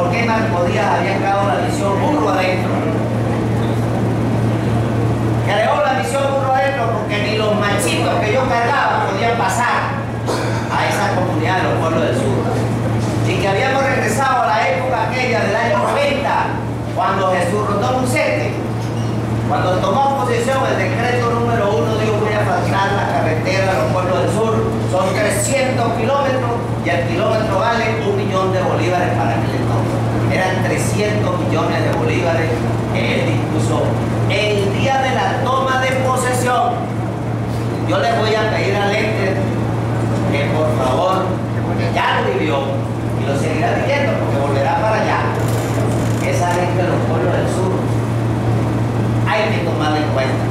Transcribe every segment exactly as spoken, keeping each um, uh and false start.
¿por qué Marco Díaz había creado la misión Burro Adentro? Creó la misión Burro Adentro porque ni los machitos que yo cargaba podían pasar a esa comunidad de los pueblos del sur. Y que habíamos regresado a la época aquella del año noventa, cuando Jesús Rondón Ucete, cuando tomó posesión el decreto número uno, dijo: voy a faltar la carretera de los pueblos del sur, son trescientos kilómetros y el kilómetro vale un millón de bolívares para aquel entonces. Eran trescientos millones de bolívares que él dispuso el día de la toma de posesión. Yo le voy a pedir a Lester que por favor, porque ya lo vivió y lo seguirá viviendo porque volverá para allá, esa gente de los pueblos del sur hay que tomarla en cuenta.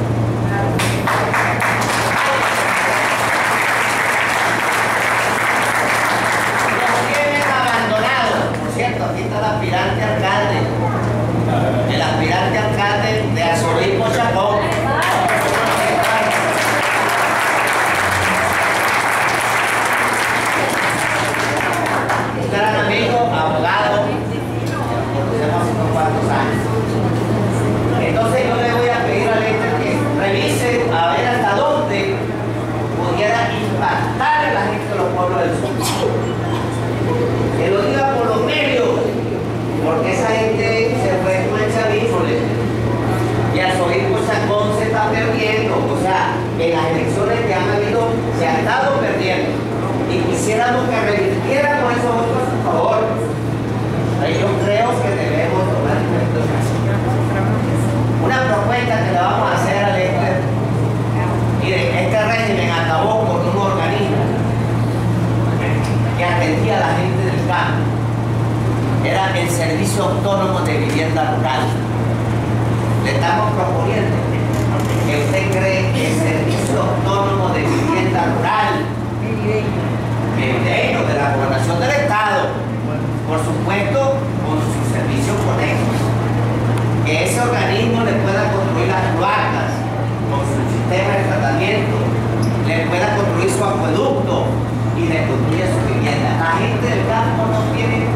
Los tienen abandonados. Por cierto, aquí está el aspirante alcalde, el aspirante alcalde de Arzobispo Chacón. Un gran amigo, abogado, conocemos hace unos cuantos años. Entonces yo le voy a pedir a Lester que revise a ver hasta dónde pudiera impactar a la gente de los pueblos del sur. Que lo diga por los medios, porque esa gente se fue con el chavismo, y Arzobispo Chacón se está perdiendo. O sea, en las elecciones que han habido se ha estado perdiendo. Y quisiéramos que revirtiéramos esos votos a favor. Yo creo que debemos tomar en cuenta una propuesta que le vamos a hacer a Lester. Mire, este régimen acabó con un organismo que atendía a la gente del campo. Era el Servicio Autónomo de Vivienda Rural. Le estamos proponiendo que usted cree que el Servicio Autónomo de Vivienda Rural, merideño de la Gobernación del Estado, por supuesto con sus servicios conexos, que ese organismo le pueda construir las cloacas con su sistema de tratamiento, le pueda construir su acueducto y le construya su vivienda. La gente del campo no tiene